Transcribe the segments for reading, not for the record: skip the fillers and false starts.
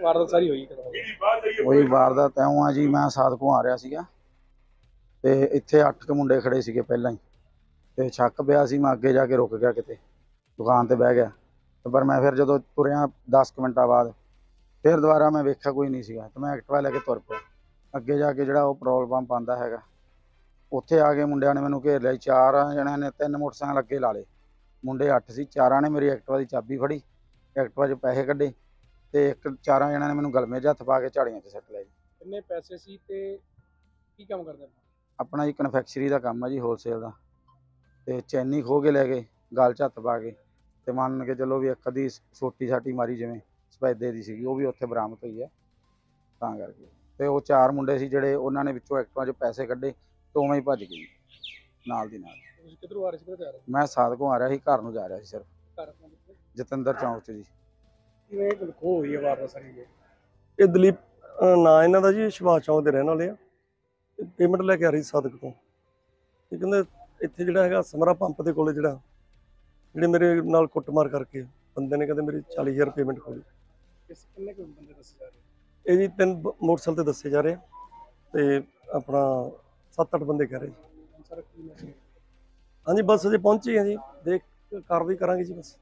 ਵਾਰਦਾਤ ਸਾਰੀ ਹੋਈ ਉਹੀ ਵਾਰਦਾਤ ਐਉਂ ਆ ਜੀ। ਮੈਂ ਸਾਦਕੋਂ ਆ ਰਿਹਾ ਸੀਗਾ ਤੇ ਇੱਥੇ 8 ਕੁ ਮੁੰਡੇ ਖੜੇ ਸੀਗੇ ਪਹਿਲਾਂ ਹੀ, ਤੇ ਸ਼ੱਕ ਪਿਆ ਸੀ। ਮੈਂ ਅੱਗੇ ਜਾ ਕੇ ਰੁਕ ਗਿਆ, ਕਿਤੇ ਦੁਕਾਨ ਤੇ ਬਹਿ ਗਿਆ। ਪਰ ਮੈਂ ਫਿਰ ਜਦੋਂ ਤੁਰਿਆ 10 ਕੁ ਮਿੰਟਾਂ ਬਾਅਦ ਫਿਰ ਦੁਬਾਰਾ ਮੈਂ ਵੇਖਿਆ ਕੋਈ ਨਹੀਂ ਸੀਗਾ, ਤੇ ਮੈਂ ਐਕਟਿਵਾ ਲੈ ਕੇ ਤੁਰ ਪਿਆ। ਅੱਗੇ ਜਾ ਕੇ ਜਿਹੜਾ ਉਹ ਪੈਟਰੋਲ ਪੰਪ ਆਉਂਦਾ ਹੈਗਾ, ਉੱਥੇ ਆ ਕੇ ਮੁੰਡਿਆਂ ਨੇ ਮੈਨੂੰ ਘੇਰ ਲਿਆ। 4 ਜਣਿਆਂ ਨੇ 3 ਮੋਟਰਸਾਈਕਲ ਅੱਗੇ ਲਾ ਲਏ। ਮੁੰਡੇ 8 ਸੀ। 4 ਨੇ ਮੇਰੀ ਐਕਟਿਵਾ ਦੀ ਚਾਬੀ ਫੜੀ, ਐਕਟਿਵਾ 'ਚ ਪੈਸੇ ਕੱਢੇ, ਤੇ 4 ਜਣਿਆਂ ਨੇ ਮੈਨੂੰ ਗਲਮੇ 'ਚ ਹੱਥ ਪਾ ਕੇ ਝਾੜੀਆਂ 'ਚ ਸੱਟ ਲਿਆ ਜੀ। ਕਿੰਨੇ ਪੈਸੇ ਸੀ ਤੇ ਕੀ ਕੰਮ ਕਰਦੇ? ਆਪਣਾ ਜੀ ਕਨਫੈਕਸ਼ਨਰੀ ਦਾ ਕੰਮ ਆ ਜੀ, ਹੋਲਸੇਲ ਦਾ। ਤੇ ਚੈਨੀ ਖੋਹ ਕੇ ਲੈ ਗਏ, ਗਲ 'ਚ ਹੱਥ ਪਾ ਕੇ, ਤੇ ਮੰਨ ਕੇ ਚਲੋ ਵੀ ਇੱਕ ਅੱਧੀ ਸੋਟੀ ਸਾਟੀ ਮਾਰੀ ਜਿਵੇਂ ਸਫੈਦੇ ਦੀ ਸੀਗੀ, ਉਹ ਵੀ ਉੱਥੇ ਬਰਾਮਦ ਹੋਈ ਹੈ ਤਾਂ ਕਰਕੇ। ਤੇ ਉਹ 4 ਮੁੰਡੇ ਸੀ ਜਿਹੜੇ, ਉਹਨਾਂ ਨੇ ਵਿੱਚੋਂ ਐਕਟਿਵਾ 'ਚ ਪੈਸੇ ਕੱਢੇ ਤੇ ਉਵੇਂ ਹੀ ਭੱਜ ਗਏ ਨਾਲ ਦੀ ਨਾਲ। ਤੁਸੀਂ ਕਿੱਧਰੋਂ ਆ ਰਹੇ ਸੀ, ਕਿੱਧਰ ਜਾ ਰਹੇ? ਮੈਂ ਸਾਦਕੋਂ ਆ ਰਿਹਾ ਸੀ, ਘਰ ਨੂੰ ਜਾ ਰਿਹਾ ਸੀ ਸਿਰਫ। ਘਰ ਆਪਣਾ ਕਿੱਥੇ? ਜਤਿੰਦਰ ਚੌਂਕ 'ਚ ਜੀ। ਕਿਵੇਂ ਖੋ ਹੋਈ ਹੈ ਵਾਰਦਾਤ ਸਾਰੀ? ਇਹ ਦਲੀਪ ਨਾਂ ਇਹਨਾਂ ਦਾ ਜੀ, ਸੁਭਾਸ਼ ਚੌਂਕ ਦੇ ਰਹਿਣ ਵਾਲੇ ਆ। ਪੇਮੈਂਟ ਲੈ ਕੇ ਆ ਰਹੀ ਸਾਦਕ ਤੋਂ। ਇਹ ਕਹਿੰਦੇ ਇੱਥੇ ਜਿਹੜਾ ਹੈਗਾ ਸਮਰਾ ਪੰਪ ਦੇ ਕੋਲੇ ਜਿਹੜੇ ਮੇਰੇ ਨਾਲ ਕੁੱਟਮਾਰ ਕਰਕੇ ਬੰਦੇ ਨੇ, ਕਹਿੰਦੇ ਮੇਰੀ 40,000 ਪੇਮੈਂਟ ਖੋਲੀ। ਕਿੰਨੇ ਕੁ ਬੰਦੇ ਦੱਸੇ ਜਾ ਰਹੇ? ਇਹ ਜੀ 3 ਮੋਟਰਸਾਈਕਲ ਤੇ ਦੱਸੇ ਜਾ ਰਹੇ ਆ, ਤੇ ਆਪਣਾ 7-8 ਬੰਦੇ ਕਹਿ ਰਹੇ ਜੀ। ਸਰ ਕੀ ਮੈਸੇਜ? ਹਾਂਜੀ ਬਸ ਅਜੇ ਪਹੁੰਚੇ ਆ ਜੀ, ਦੇਖ ਕਾਰਵਾਈ ਕਰਾਂਗੇ ਜੀ ਬਸ।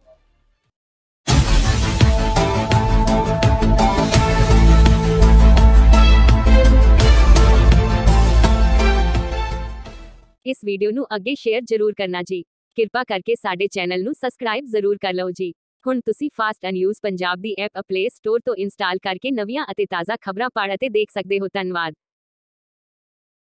इस वीडियो ਨੂੰ ਅੱਗੇ ਸ਼ੇਅਰ ਜ਼ਰੂਰ ਕਰਨਾ ਜੀ। ਕਿਰਪਾ ਕਰਕੇ ਸਾਡੇ ਚੈਨਲ ਨੂੰ ਸਬਸਕ੍ਰਾਈਬ ਜ਼ਰੂਰ ਕਰ ਲਓ ਜੀ। ਹੁਣ ਤੁਸੀਂ ਫਾਸਟ ਨਿਊਜ਼ ਪੰਜਾਬ ਦੀ ਐਪ ਪਲੇ ਸਟੋਰ ਤੋਂ ਇੰਸਟਾਲ ਕਰਕੇ ਨਵੀਆਂ ਅਤੇ ਤਾਜ਼ਾ ਖਬਰਾਂ ਪੜ੍ਹ ਅਤੇ ਦੇਖ ਸਕਦੇ ਹੋ। ਧੰਨਵਾਦ।